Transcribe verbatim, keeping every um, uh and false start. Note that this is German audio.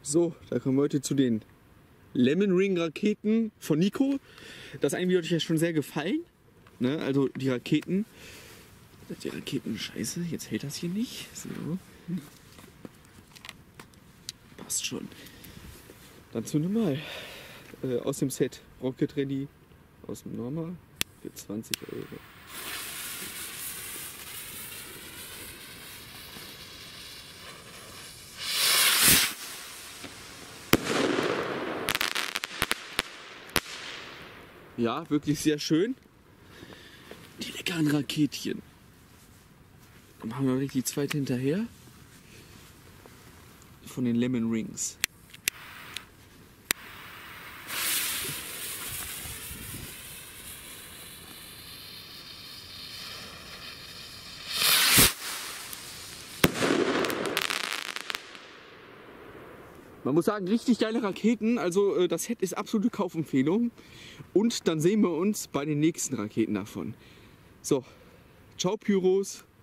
So, da kommen wir heute zu den Lemon Ring Raketen von Nico. Das eine Video hat euch ja schon sehr gefallen. Ne? Also die Raketen. Die Raketen, scheiße, jetzt hält das hier nicht. So. Passt schon. Dann zu normal. Äh, aus dem Set Rocket Ready. Aus dem Normal. Für zwanzig Euro. Ja, wirklich sehr schön. Die leckeren Raketchen. Dann machen wir richtig die zweite hinterher. Von den Lemon Rings. Man muss sagen, richtig geile Raketen, also das Set ist absolute Kaufempfehlung. Und dann sehen wir uns bei den nächsten Raketen davon. So, ciao Pyros.